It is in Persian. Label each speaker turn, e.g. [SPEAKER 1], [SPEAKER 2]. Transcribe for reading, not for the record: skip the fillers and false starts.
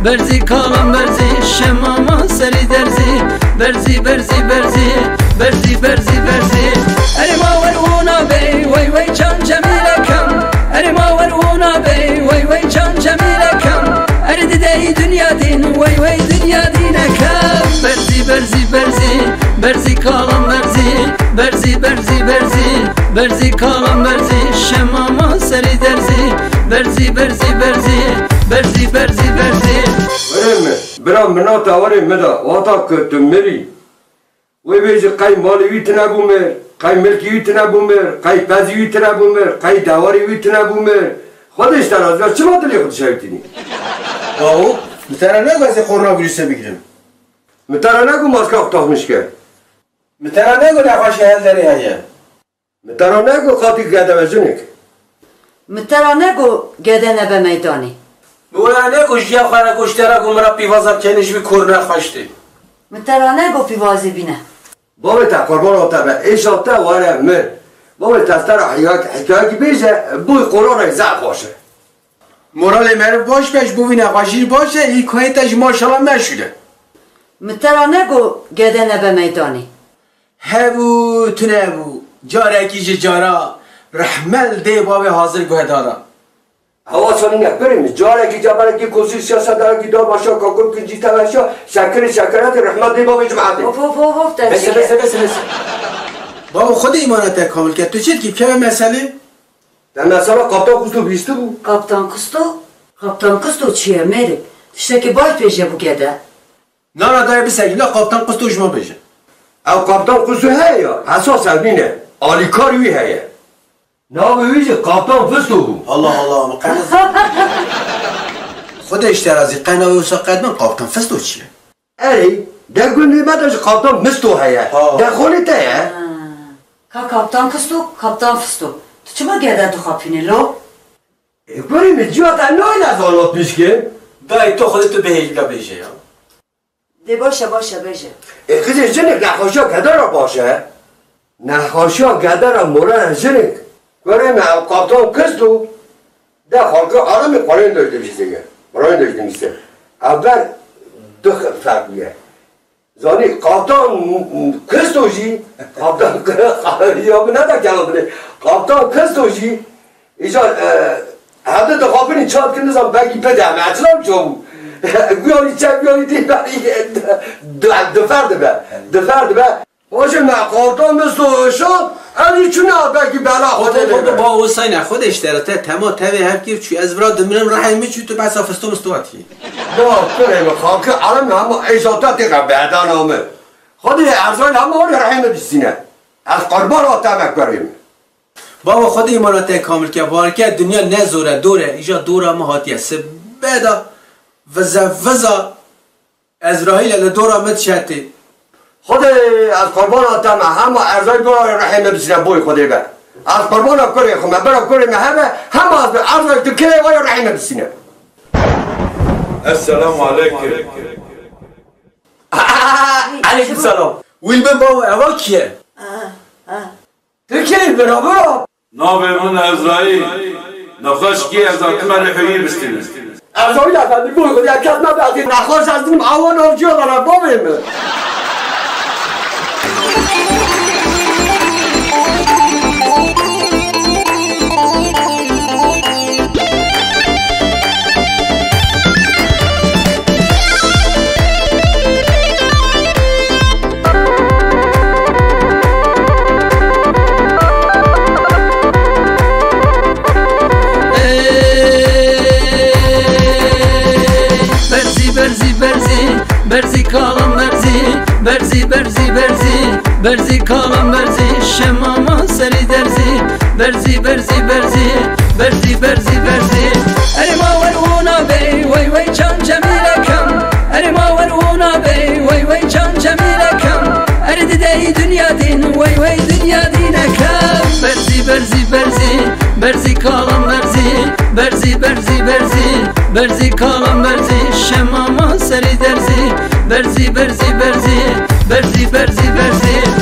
[SPEAKER 1] برزی کالم برزی شماما سری درزی برزی برزی برزی برزی برزی برزی اری ما ورونا بی وی وی چان جمیلکم اری ما ورونا بی وی وی چان جمیلکم اری دیدی دنیا دین وی وی دنیا دینکم برزی برزی برزی برزی کالم برزی برزی برزی برزی برزی کالم برزی شماما سری درزی برزی برزی برزی برزی برزی برزی
[SPEAKER 2] برام منا تاوری مدا واتا کتم مری وی بیجی قای مالی ویت نبومر قای ملکی ویت نبومر قای پزی ویت نبومر قای داوری ویت نبومر خودش تراز بیا چه مدلی خودش هایتینی
[SPEAKER 3] او مترا نگو از قرنا ویروسه بگیرم
[SPEAKER 2] مترا نگو ماسکا اختاق که
[SPEAKER 3] مترا نگو نخواش هل داری هیه
[SPEAKER 2] مترا نگو خاطی گده وزونک
[SPEAKER 4] مترا نگو گده نبه میدانی
[SPEAKER 3] بولا نگو جیا خانه گوشترا گمرا پیوازم کنش بی کور نخواشتی
[SPEAKER 4] مترا نگو پیوازی بینه
[SPEAKER 2] بابا تا قربان آتا به ایش آتا واره مر بابا تستر حکایتی بیشه بوی قرآن زعب باشه
[SPEAKER 3] مورال مرو باش بش بوی نخواشی باشه ای کویتش ماشالله نشده
[SPEAKER 4] مترا نگو گده نبه میدانی
[SPEAKER 3] هبو تو نبو جارکی جارا رحمل دی بابا حاضر گوه دادا
[SPEAKER 2] حواسانی نکنیم جاره که جبره که کسی سیاست داره که دار باشه کاکم که جیتا باشه شکرات رحمت دی بابا جمعه دی
[SPEAKER 4] بس
[SPEAKER 3] بابا خود ایمانت کامل کرد تو چید که مسئله؟
[SPEAKER 2] در مسئله قابطان کستو بیسته بود
[SPEAKER 4] قابطان کستو چیه میری؟ تشته که باید پیشه بو گده
[SPEAKER 3] نه داره بسگی نه قابطان کستو شما بشه
[SPEAKER 2] او قابطان کستو هی یا حساس البینه آلیکاروی هیه نام ویژه قابطان فستو بود
[SPEAKER 3] الله مقنز خودش ترازی قناوی و ساقت من قابطان فستو چیه؟
[SPEAKER 2] اری در گونی مدرش قابطان مستو هیه در خونی تا هیه
[SPEAKER 4] که قابطان کستو قابطان فستو تو چما گده تو خوابینی لو؟
[SPEAKER 2] بریم جوات انای نزالات میشکه
[SPEAKER 3] دای تو خودتو به هیچ بشه یا
[SPEAKER 4] دی باشه بشه
[SPEAKER 2] خیلی جنک نخواشا گده را باشه نخواشا گده را مورن جنک بریم قابطان کستو در خالقه آرام قرآن داشته میشه قرآن داشته میشه اول دو فرق بیه زانی قابطان کستو جی قابطان یا نده کلام بده قابطان کستو جی ایجا هده دخوابینی چاد کنده زم بگی پده همه اطلام چون بیانی چه بیانی دی بری دو فرد به باشه من قابطان مثل شد ازی چونه بگی بلا خوده
[SPEAKER 3] با حسین خودش درسته تمام تاوی هم گیر چوی از برا دمینم رحمی چوی تو بس آفستو مستواتی
[SPEAKER 2] نه کنیم خاکه علم همه ایزاتا دیگه بعدان همه خودی ارزان همه آنی رحمه بیستینه از قربان آتمک بریم
[SPEAKER 3] بابا خود ایمانات کامل که بارکه دنیا نزوره دوره ایجا دوره مهاتیه سبدا وزا ازرائیل دوره مد شتی
[SPEAKER 2] خود از قربان آتمه همه ارزان برای رحمه بیستینه بوی خودی بر از قربان آب کنیم خود برای کنیم همه از ارزان تو که وای رحمه بیستینه
[SPEAKER 5] السلام علیکم
[SPEAKER 3] علیکم سلام ویل بن بابا اوا کیه؟
[SPEAKER 2] تو که برا
[SPEAKER 5] نام من ازرائیل نخواش کی از اتمن حیی بستینه
[SPEAKER 2] ارزان افندی بوی خودی کس نبردی نخواش از دیم آوان آفجی دارم بابیم
[SPEAKER 1] برزی کالم برزی کالم برزی شماما سری درزی برزی اری ما ورونا بی وی چان جمیلکم اری ما ورونا بی وی چان جمیلکم اری دیدی دنیا دین وی دنیا دینکم برزی کالم برزی کالم برزی شماما سری درزی برزی